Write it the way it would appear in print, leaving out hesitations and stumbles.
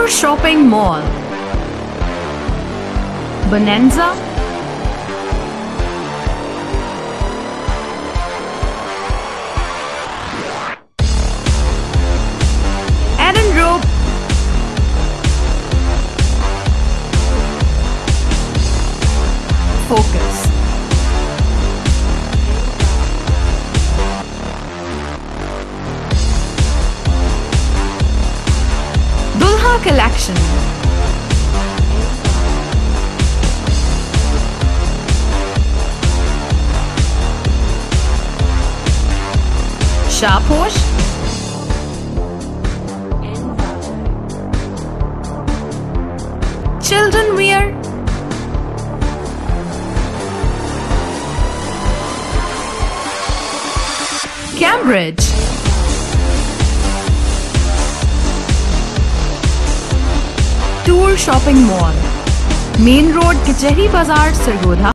TOOR shopping mall. Bonanza. Rope. Focus. Dulha collection. Shaposh. Children wear. Cambridge. TOOR shopping mall. Main road, Kachehri Bazaar, Sargodha.